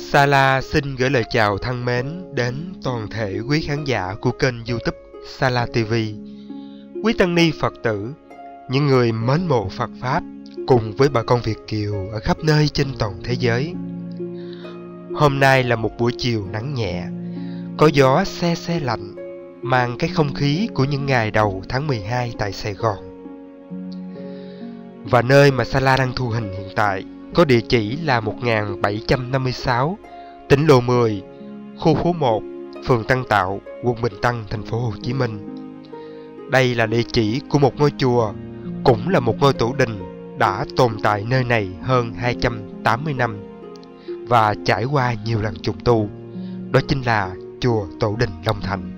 Sala xin gửi lời chào thân mến đến toàn thể quý khán giả của kênh YouTube Sala TV, quý tăng ni Phật tử, những người mến mộ Phật Pháp cùng với bà con Việt kiều ở khắp nơi trên toàn thế giới. Hôm nay là một buổi chiều nắng nhẹ, có gió se se lạnh, mang cái không khí của những ngày đầu tháng 12 tại Sài Gòn. Và nơi mà Sala đang thu hình hiện tại có địa chỉ là 1756, tỉnh Lộ 10, khu phố 1, phường Tân Tạo, quận Bình Tân, thành phố Hồ Chí Minh. Đây là địa chỉ của một ngôi chùa, cũng là một ngôi tổ đình đã tồn tại nơi này hơn 280 năm và trải qua nhiều lần trùng tu. Đó chính là chùa Tổ Đình Long Thạnh.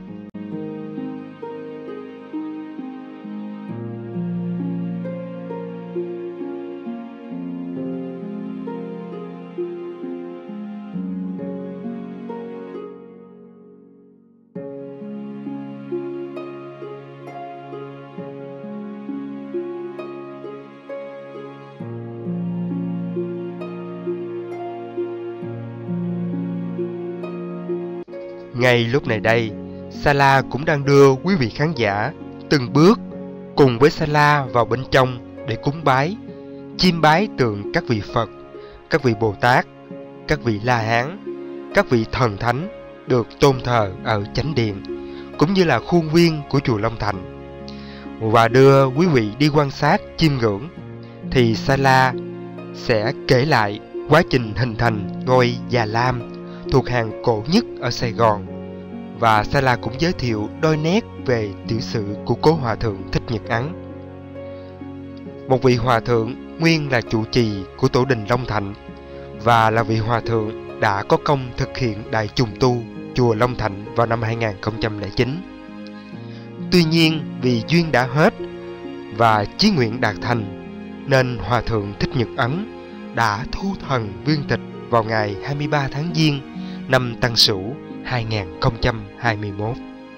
Ngay lúc này đây, Sala cũng đang đưa quý vị khán giả từng bước cùng với Sala vào bên trong để cúng bái, chiêm bái tượng các vị Phật, các vị Bồ Tát, các vị La Hán, các vị thần thánh được tôn thờ ở chánh điện, cũng như là khuôn viên của chùa Long Thạnh. Và đưa quý vị đi quan sát, chiêm ngưỡng, thì Sala sẽ kể lại quá trình hình thành ngôi Già Lam thuộc hàng cổ nhất ở Sài Gòn. Và Sala cũng giới thiệu đôi nét về tiểu sử của cố hòa thượng Thích Nhật Ấn, một vị hòa thượng nguyên là trụ trì của Tổ Đình Long Thạnh và là vị hòa thượng đã có công thực hiện đại trùng tu chùa Long Thạnh vào năm 2009. Tuy nhiên vì duyên đã hết và chí nguyện đạt thành, nên hòa thượng Thích Nhật Ấn đã thu thần viên tịch vào ngày 23 tháng Giêng năm Tân Sửu 2021.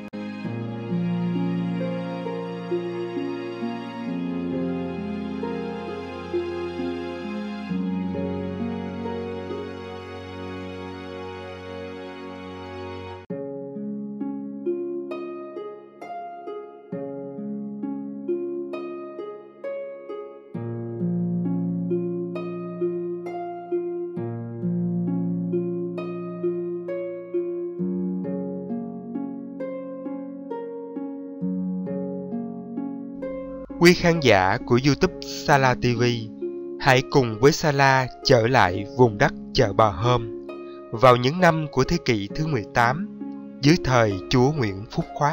Quý khán giả của YouTube Sala TV, hãy cùng với Sala trở lại vùng đất chợ Bà Hôm vào những năm của thế kỷ thứ 18 dưới thời Chúa Nguyễn Phúc Khoác.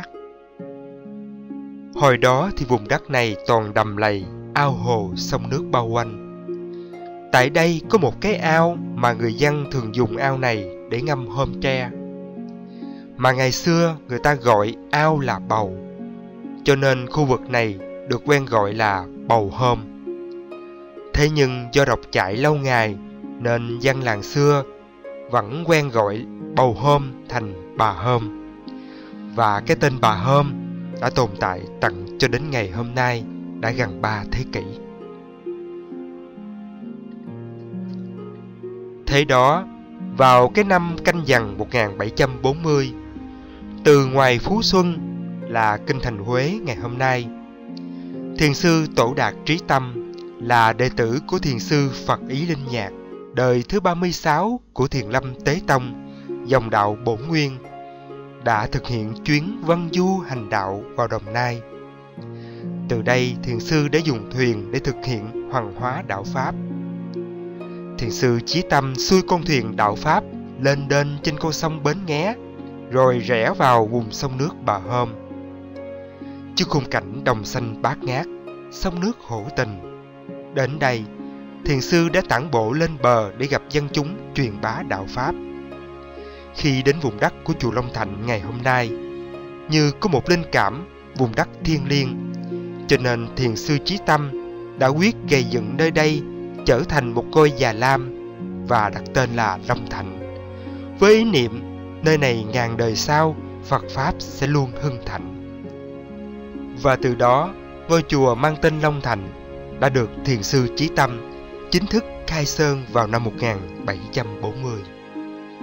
Hồi đó thì vùng đất này toàn đầm lầy, ao hồ, sông nước bao quanh. Tại đây có một cái ao mà người dân thường dùng ao này để ngâm hôm tre. Mà ngày xưa người ta gọi ao là Bầu, cho nên khu vực này được quen gọi là Bầu Hôm. Thế nhưng do độc chạy lâu ngày nên dân làng xưa vẫn quen gọi Bầu Hôm thành Bà Hôm. Và cái tên Bà Hôm đã tồn tại tận cho đến ngày hôm nay, đã gần 3 thế kỷ. Thế đó, vào cái năm Canh Dần 1740, từ ngoài Phú Xuân là kinh thành Huế ngày hôm nay, Thiền sư Tổ Đạt Trí Tâm là đệ tử của Thiền sư Phật Ý Linh Nhạc, đời thứ 36 của Thiền Lâm Tế Tông, dòng đạo Bổn Nguyên, đã thực hiện chuyến vân du hành đạo vào Đồng Nai. Từ đây, Thiền sư đã dùng thuyền để thực hiện hoằng hóa đạo Pháp. Thiền sư Chí Tâm xuôi con thuyền đạo Pháp lên đên trên con sông Bến Nghé, rồi rẽ vào vùng sông nước Bà Hôm. Trước khung cảnh đồng xanh bát ngát, sông nước hữu tình, đến đây, thiền sư đã tản bộ lên bờ để gặp dân chúng truyền bá đạo Pháp. Khi đến vùng đất của chùa Long Thạnh ngày hôm nay, như có một linh cảm vùng đất thiêng liêng, cho nên thiền sư Chí Tâm đã quyết gây dựng nơi đây trở thành một ngôi Già Lam và đặt tên là Long Thạnh, với ý niệm nơi này ngàn đời sau Phật Pháp sẽ luôn hưng thịnh. Và từ đó, ngôi chùa mang tên Long Thạnh đã được thiền sư Chí Tâm chính thức khai sơn vào năm 1740.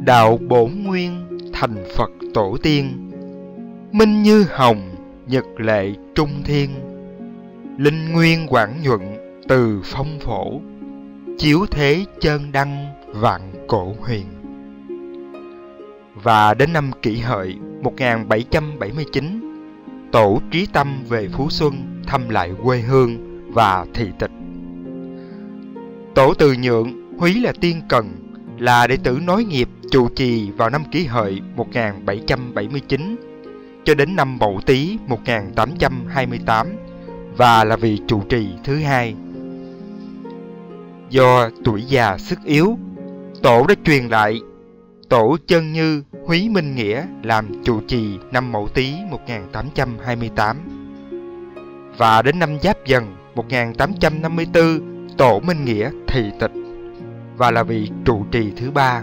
đạo bổn nguyên thành Phật tổ tiên, minh như hồng nhật lệ trung thiên, linh nguyên quảng nhuận từ phong phổ, chiếu thế chân đăng vạn cổ huyền. Và đến năm Kỷ Hợi 1779, tổ Trí Tâm về Phú Xuân thăm lại quê hương và thị tịch. Tổ Từ Nhượng, húy là Tiên Cần, là đệ tử nối nghiệp trụ trì vào năm Kỷ Hợi 1779 cho đến năm Mậu Tý 1828 và là vị trụ trì thứ hai. Do tuổi già sức yếu, tổ đã truyền lại tổ Chân Như Húy Minh Nghĩa làm trụ trì năm Mậu Tý 1828. Và đến năm Giáp Dần 1854, tổ Minh Nghĩa thị tịch và là vị trụ trì thứ ba.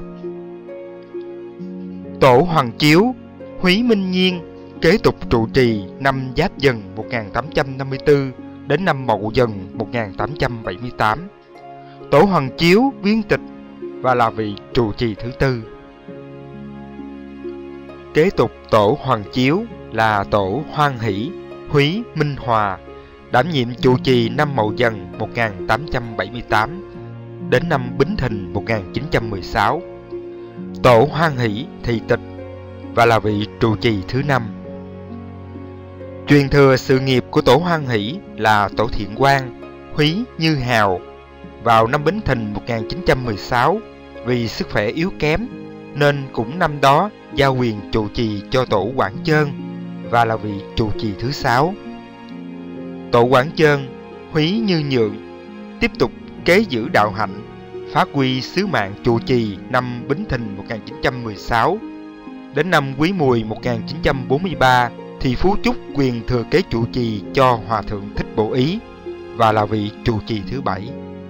Tổ Hoàng Chiếu Húy Minh Nhiên kế tục trụ trì năm Giáp Dần 1854 đến năm Mậu Dần 1878. Tổ Hoàng Chiếu viên tịch và là vị trụ trì thứ tư. Kế tục tổ Hoàng Chiếu là tổ Hoan Hỷ Húy Minh Hòa, đảm nhiệm trụ trì năm Mậu Dần 1878 đến năm Bính Thìn 1916. Tổ Hoan Hỷ thị tịch và là vị trụ trì thứ năm. Truyền thừa sự nghiệp của tổ Hoan Hỷ là tổ Thiện Quang Húy Như Hào vào năm Bính Thìn 1916 vì sức khỏe yếu kém nên cũng năm đó giao quyền trụ trì cho tổ Quảng Chơn và là vị trụ trì thứ sáu. Tổ Quảng Chơn Húy Như Nhượng tiếp tục kế giữ đạo hạnh, phát huy sứ mạng trụ trì năm Bính Thìn 1916. Đến năm Quý Mùi 1943 thì phú chúc quyền thừa kế trụ trì cho Hòa thượng Thích Bổ Ý và là vị trụ trì thứ bảy.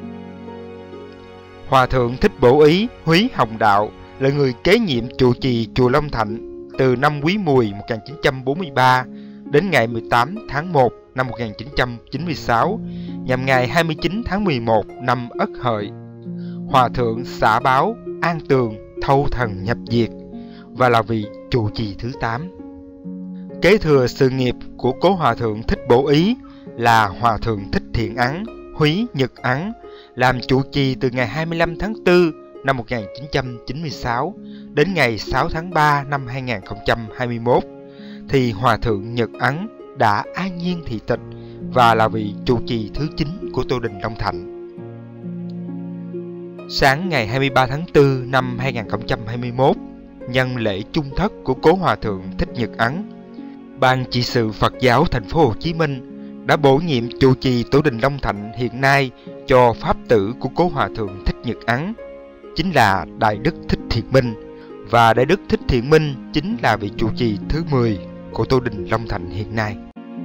Hòa thượng Thích Bổ Ý Húy Hồng Đạo là người kế nhiệm trụ trì chùa Long Thạnh từ năm Quý Mùi 1943 đến ngày 18 tháng 1 năm 1996 nhằm ngày 29 tháng 11 năm Ất Hợi. Hòa thượng xả báo An Tường thâu thần nhập diệt và là vị trụ trì thứ 8. Kế thừa sự nghiệp của cố Hòa thượng Thích Bổ Ý là Hòa thượng Thích Thiện Ấn Húy Nhật Ấn, làm trụ trì từ ngày 25 tháng 4 năm 1996 đến ngày 6 tháng 3 năm 2021 thì Hòa thượng Nhật Ấn đã an nhiên thị tịch và là vị trụ trì thứ 9 của Tô Đình Long Thạnh. Sáng ngày 23 tháng 4 năm 2021, nhân lễ chung thất của cố Hòa thượng Thích Nhật Ấn, Ban trị sự Phật giáo Thành phố Hồ Chí Minh đã bổ nhiệm trụ trì Tổ đình Long Thạnh hiện nay cho pháp tử của cố Hòa thượng Thích Nhật Ấn, chính là Đại Đức Thích Thiện Minh, và Đại Đức Thích Thiện Minh chính là vị trụ trì thứ 10 của Tổ đình Long Thạnh hiện nay.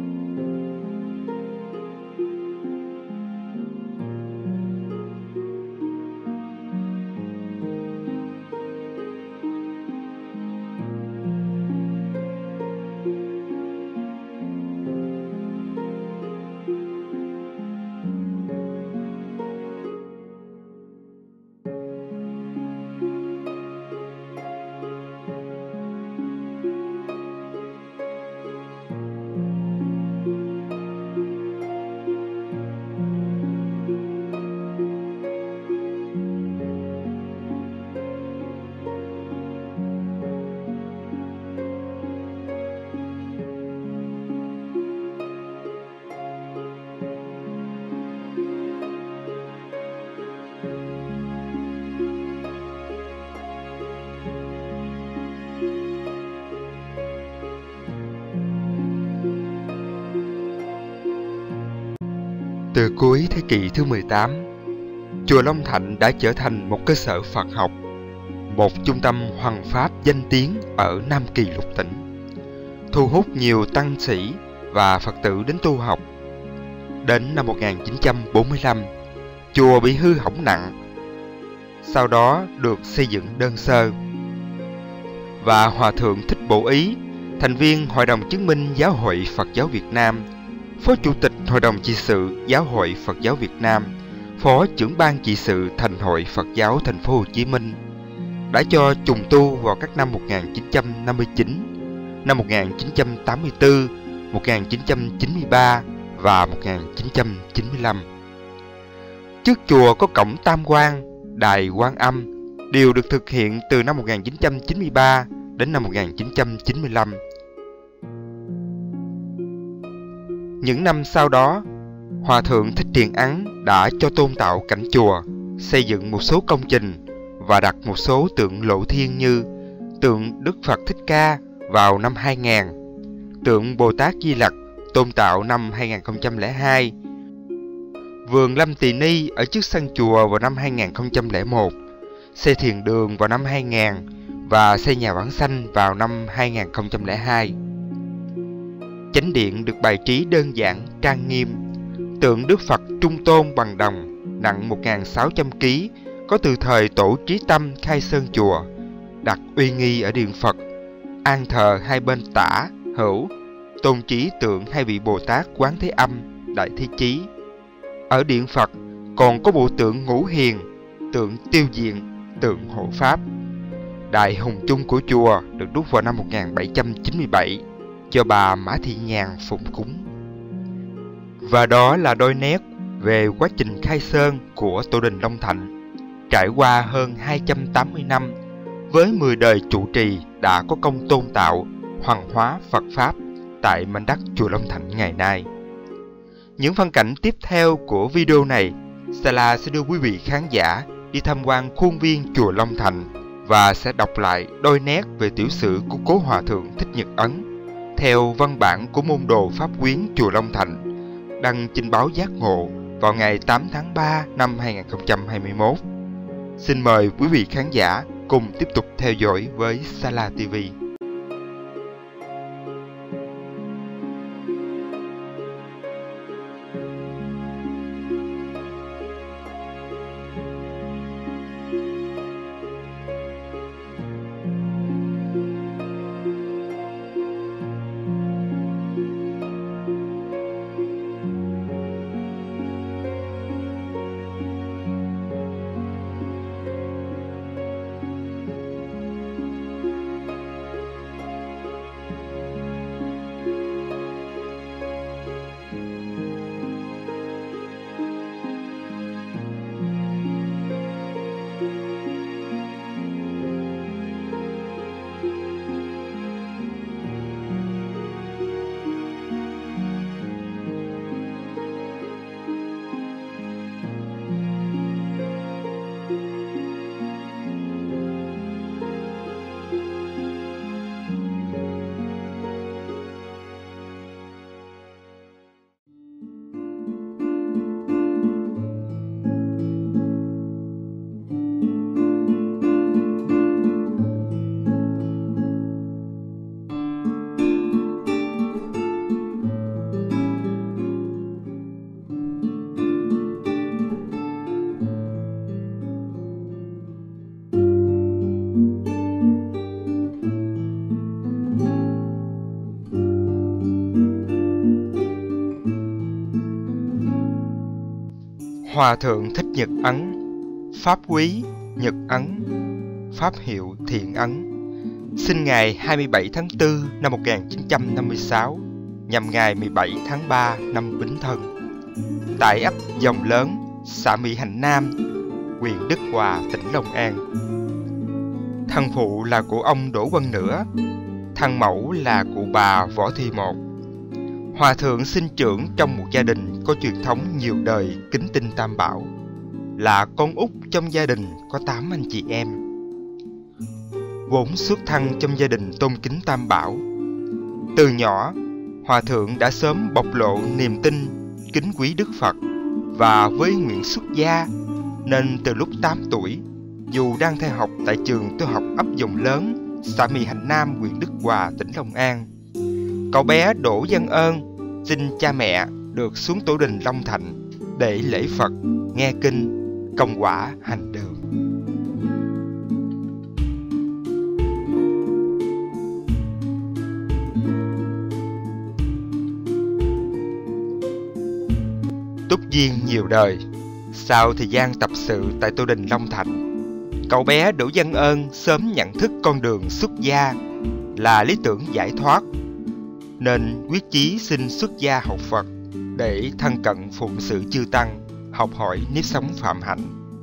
Từ cuối thế kỷ thứ 18, chùa Long Thạnh đã trở thành một cơ sở Phật học, một trung tâm hoằng pháp danh tiếng ở Nam Kỳ lục tỉnh, thu hút nhiều tăng sĩ và Phật tử đến tu học. Đến năm 1945, chùa bị hư hỏng nặng, sau đó được xây dựng đơn sơ. Và Hòa thượng Thích Bổ Ý, thành viên Hội đồng chứng minh Giáo hội Phật giáo Việt Nam, Phó Chủ tịch Hội đồng trị sự Giáo hội Phật giáo Việt Nam, Phó trưởng ban trị sự Thành hội Phật giáo Thành phố Hồ Chí Minh, đã cho trùng tu vào các năm 1959, năm 1984, 1993 và 1995. Trước chùa có cổng Tam Quan, đài Quan Âm, đều được thực hiện từ năm 1993 đến năm 1995. Những năm sau đó, Hòa thượng Thích Thiện Ấn đã cho tôn tạo cảnh chùa, xây dựng một số công trình và đặt một số tượng lộ thiên như tượng Đức Phật Thích Ca vào năm 2000, tượng Bồ Tát Di Lặc tôn tạo năm 2002, vườn Lâm Tỳ Ni ở trước sân chùa vào năm 2001, xây thiền đường vào năm 2000 và xây nhà vãng sanh vào năm 2002. Chánh điện được bài trí đơn giản, trang nghiêm. Tượng Đức Phật Trung Tôn bằng đồng, nặng 1.600 kg, có từ thời Tổ Trí Tâm khai sơn chùa, đặt uy nghi ở điện Phật, an thờ hai bên tả, hữu, tôn trí tượng hai vị Bồ Tát Quán Thế Âm, Đại Thế Chí. Ở điện Phật còn có bộ tượng Ngũ Hiền, tượng Tiêu Diện, tượng Hộ Pháp. Đại hùng chung của chùa được đúc vào năm 1797 cho bà Mã Thị Nhàn phụng cúng. Và đó là đôi nét về quá trình khai sơn của Tổ đình Long Thạnh. Trải qua hơn 280 năm, với 10 đời trụ trì đã có công tôn tạo, hoàng hóa Phật Pháp tại mảnh đất chùa Long Thạnh ngày nay. Những phân cảnh tiếp theo của video này, Sala sẽ đưa quý vị khán giả đi tham quan khuôn viên chùa Long Thạnh và sẽ đọc lại đôi nét về tiểu sử của cố Hòa thượng Thích Nhật Ấn theo văn bản của môn đồ Pháp Quyến chùa Long Thạnh, đăng trên báo Giác Ngộ vào ngày 8 tháng 3 năm 2021. Xin mời quý vị khán giả cùng tiếp tục theo dõi với Sala TV. Hòa thượng Thích Nhật Ấn, pháp quý Nhật Ấn, pháp hiệu Thiện Ấn, sinh ngày 27 tháng 4 năm 1956, nhằm ngày 17 tháng 3 năm Bính Thân, tại ấp Dòng Lớn, xã Mỹ Hạnh Nam, huyện Đức Hòa, tỉnh Long An. Thân phụ là cụ ông Đỗ Văn Nửa, thân mẫu là cụ bà Võ Thị Một. Hòa thượng sinh trưởng trong một gia đình có truyền thống nhiều đời kính tinh Tam Bảo, là con út trong gia đình có 8 anh chị em. Vốn xuất thân trong gia đình tôn kính Tam Bảo, từ nhỏ Hòa thượng đã sớm bộc lộ niềm tin kính quý Đức Phật, và với nguyện xuất gia nên từ lúc 8 tuổi, dù đang theo học tại trường tiểu học ấp Dòng Lớn, xã Mỹ Hạnh Nam, huyện Đức Hòa, tỉnh Long An, cậu bé Đỗ Văn Ơn xin cha mẹ được xuống Tổ đình Long Thạnh để lễ Phật, nghe kinh, công quả hành đường. Túc duyên nhiều đời, sau thời gian tập sự tại Tổ đình Long Thạnh, Cậu bé Đỗ Văn Ơn sớm nhận thức con đường xuất gia là lý tưởng giải thoát, nên quyết chí xin xuất gia học Phật để thân cận phụng sự chư tăng, học hỏi nếp sống phạm hạnh.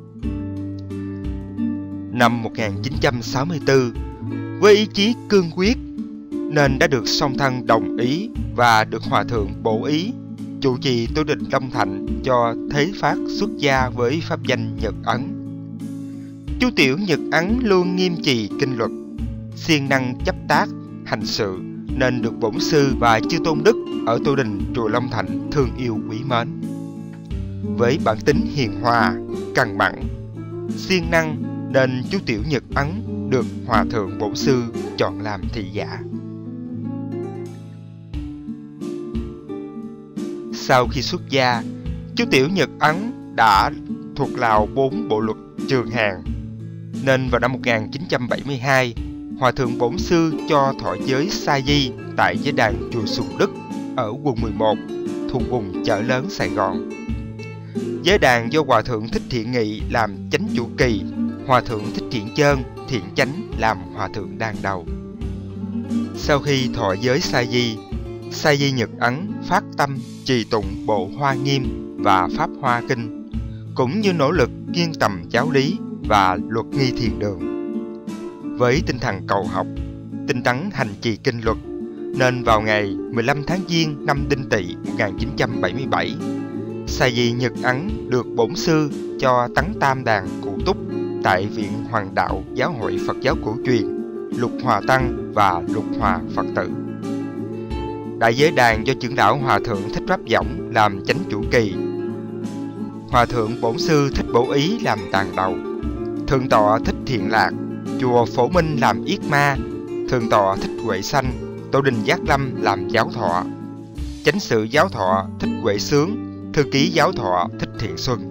Năm 1964, với ý chí cương quyết nên đã được song thân đồng ý và được Hòa thượng Bổ Ý chủ trì tu đình Long Thạnh cho thế phát xuất gia với pháp danh Nhật Ấn. Chú tiểu Nhật Ấn luôn nghiêm trì kinh luật, siêng năng chấp tác, hành sự, nên được bổn sư và chư tôn đức ở tu đình chùa Long Thạnh thương yêu quý mến. Với bản tính hiền hòa, cằn mặn, siêng năng nên chú tiểu Nhật Ấn được Hòa thượng bổn sư chọn làm thị giả. Sau khi xuất gia, chú tiểu Nhật Ấn đã thuộc lào 4 bộ luật Trường Hàn, nên vào năm 1972, Hòa thượng bổn sư cho thọ giới sa di tại giới đàn chùa Sùng Đức ở quận 11 thuộc vùng chợ lớn Sài Gòn. Giới đàn do Hòa thượng Thích Thiện Nghị làm chánh chủ kỳ, Hòa thượng Thích Thiện Chơn, Thiện Chánh làm hòa thượng đàn đầu. Sau khi thọ giới sa di Nhật Ấn phát tâm trì tụng bộ Hoa Nghiêm và Pháp Hoa Kinh, cũng như nỗ lực kiên tầm giáo lý và luật nghi thiền đường. Với tinh thần cầu học, tinh tấn hành trì kinh luật, nên vào ngày 15 tháng Giêng năm Đinh Tỵ 1977, sa di Nhật Ấn được bổn sư cho tấn tam đàn cụ túc tại Viện Hoàng đạo Giáo hội Phật giáo Cổ truyền, Lục Hòa Tăng và Lục Hòa Phật tử. Đại giới đàn do trưởng lão Hòa thượng Thích Pháp Võng làm chánh chủ kỳ, Hòa thượng bổn sư Thích Bổ Ý làm đàn đầu, thượng tọa Thích Thiện Lạc, chùa Phổ Minh làm yết ma, thượng tọa Thích Huệ Sanh, tổ đình Giác Lâm làm giáo thọ, chánh sự giáo thọ Thích Huệ Sướng, thư ký giáo thọ Thích Thiện Xuân.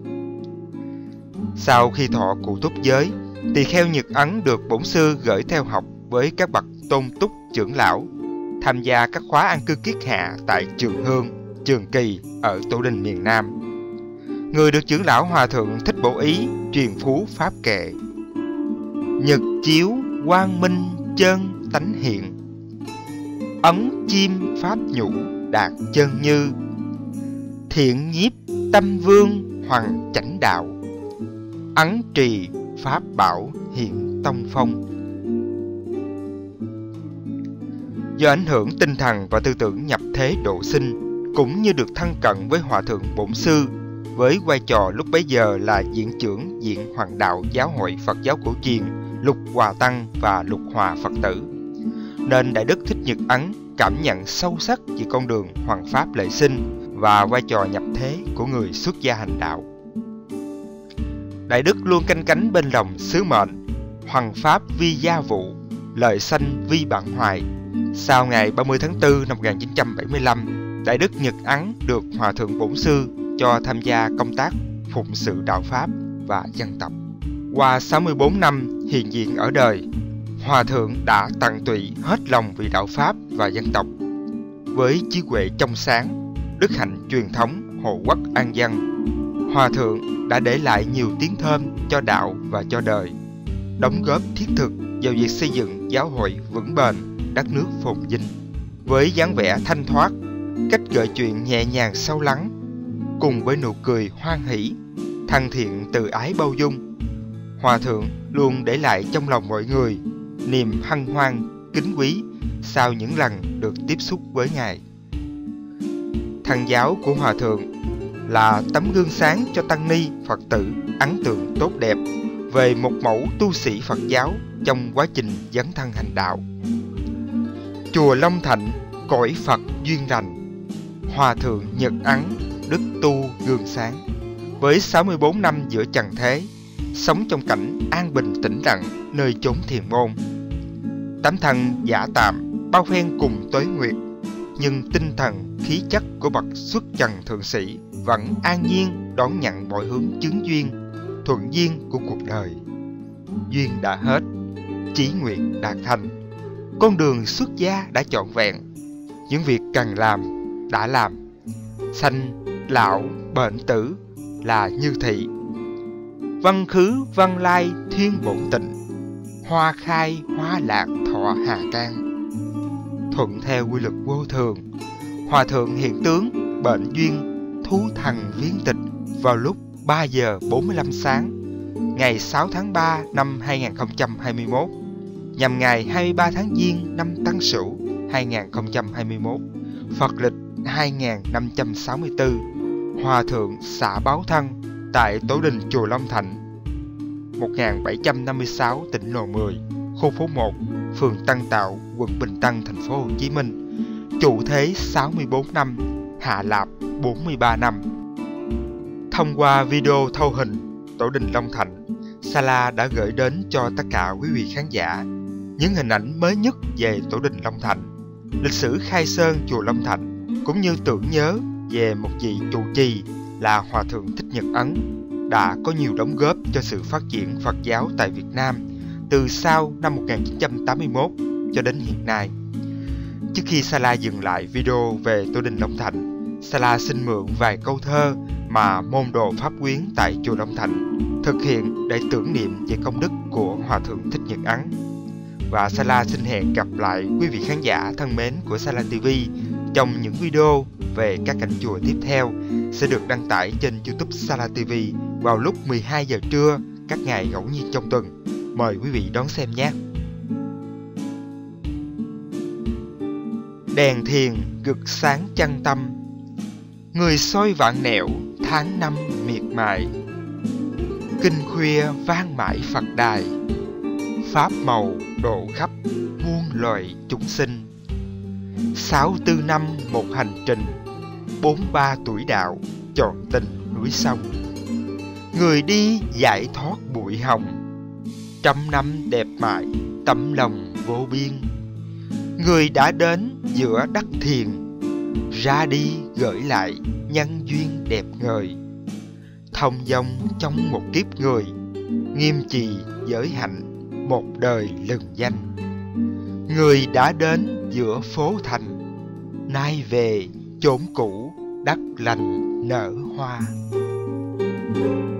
Sau khi thọ cụ túc giới, tỳ kheo Nhật Ấn được bổn sư gửi theo học với các bậc tôn túc trưởng lão, tham gia các khóa an cư kiết hạ tại Trường Hương, Trường Kỳ ở tổ đình miền Nam. Người được trưởng lão Hòa thượng Thích Bổ Ý truyền phú pháp kệ: Nhật chiếu quang minh chân tánh hiện, ấn chim pháp nhũ đạt chân như, thiện nhiếp tâm vương hoàng chánh đạo, ấn trì pháp bảo hiện tông phong. Do ảnh hưởng tinh thần và tư tưởng nhập thế độ sinh, cũng như được thân cận với Hòa thượng bổn sư với vai trò lúc bấy giờ là viện trưởng Viện Hoàng đạo Giáo hội Phật giáo Cổ truyền, Lục Hòa Tăng và Lục Hòa Phật tử, nên Đại đức Thích Nhật Ấn cảm nhận sâu sắc về con đường hoằng pháp lệ sinh và vai trò nhập thế của người xuất gia hành đạo. Đại đức luôn canh cánh bên lòng sứ mệnh hoằng pháp vi gia vụ, lợi sanh vi bạn hoài. Sau ngày 30 tháng 4 năm 1975, Đại đức Nhật Ấn được Hòa thượng bổn sư cho tham gia công tác phụng sự đạo pháp và dân tộc. Qua 64 năm hiện diện ở đời, Hòa thượng đã tận tụy hết lòng vì đạo pháp và dân tộc. Với trí huệ trong sáng, đức hạnh truyền thống hộ quốc an dân, Hòa thượng đã để lại nhiều tiếng thơm cho đạo và cho đời, đóng góp thiết thực vào việc xây dựng giáo hội vững bền, đất nước phồn vinh. Với dáng vẻ thanh thoát, cách gợi chuyện nhẹ nhàng sâu lắng, cùng với nụ cười hoan hỷ, thân thiện từ ái bao dung, Hòa thượng luôn để lại trong lòng mọi người niềm hân hoan, kính quý sau những lần được tiếp xúc với Ngài. Thân giáo của Hòa thượng là tấm gương sáng cho tăng ni Phật tử ấn tượng tốt đẹp về một mẫu tu sĩ Phật giáo trong quá trình dấn thân hành đạo. Chùa Long Thạnh, cõi Phật duyên lành, Hòa thượng Nhật Ấn, đức tu gương sáng. Với 64 năm giữa trần thế, sống trong cảnh an bình tĩnh lặng nơi chốn thiền môn, tấm thân giả tạm bao phen cùng tuế nguyệt, nhưng tinh thần khí chất của bậc xuất trần thượng sĩ vẫn an nhiên đón nhận mọi hướng chứng duyên, thuận duyên của cuộc đời. Duyên đã hết, chí nguyện đạt thành, con đường xuất gia đã trọn vẹn, những việc cần làm đã làm, sanh lão bệnh tử là như thị. Văn khứ văn lai thiên bổn tịnh, hoa khai hoa lạc thọ hà can. Thuận theo quy luật vô thường, Hòa thượng hiện tướng bệnh duyên thú thần viếng tịch vào lúc 3 giờ 45 sáng ngày 6 tháng 3 năm 2021, nhằm ngày 23 tháng Giêng năm Tân Sửu 2021, Phật lịch 2564. Hòa thượng xả báo thân tại tổ đình chùa Long Thạnh, 1756 tỉnh Lò 10, khu phố 1, phường Tân Tạo, quận Bình Tân, thành phố Hồ Chí Minh. Trụ thế 64 năm, hạ lạp 43 năm. Thông qua video thâu hình tổ đình Long Thạnh, Sala đã gửi đến cho tất cả quý vị khán giả những hình ảnh mới nhất về tổ đình Long Thạnh, lịch sử khai sơn chùa Long Thạnh, cũng như tưởng nhớ về một vị trụ trì là Hòa thượng Thích Nhật Ấn đã có nhiều đóng góp cho sự phát triển Phật giáo tại Việt Nam từ sau năm 1981 cho đến hiện nay. Trước khi Sala dừng lại video về tổ đình Long Thạnh, Sala xin mượn vài câu thơ mà môn đồ Pháp Quyến tại chùa Long Thạnh thực hiện để tưởng niệm về công đức của Hòa thượng Thích Nhật Ấn. Và Sala xin hẹn gặp lại quý vị khán giả thân mến của Sala TV trong những video về các cảnh chùa tiếp theo sẽ được đăng tải trên YouTube Sala TV vào lúc 12 giờ trưa các ngày ngẫu nhiên trong tuần. Mời quý vị đón xem nhé! Đèn thiền gực sáng chân tâm, người soi vạn nẻo tháng năm miệt mài. Kinh khuya vang mãi Phật đài, pháp màu độ khắp muôn loài chúng sinh. 64 năm một hành trình, 43 tuổi đạo chọn tình núi sông. Người đi giải thoát bụi hồng, 100 năm đẹp mãi tấm lòng vô biên. Người đã đến giữa đất thiền, ra đi gửi lại nhân duyên đẹp ngời. Thông dong trong một kiếp người, nghiêm trì giới hạnh một đời lừng danh. Người đã đến giữa phố thành, nay về chốn cũ đất lành nở hoa.